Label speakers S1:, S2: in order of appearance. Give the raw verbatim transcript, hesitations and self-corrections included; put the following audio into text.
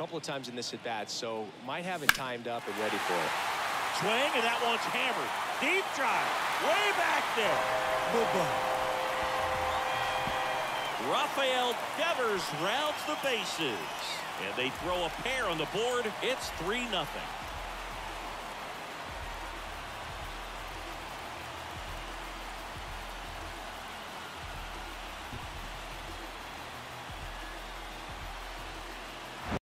S1: couple of times in this at bat, so might have it timed up and ready for it.
S2: Swing, and that one's hammered. Deep drive, way back there. Bye-bye. Rafael Devers rounds the bases, and they throw a pair on the board. It's three nothing.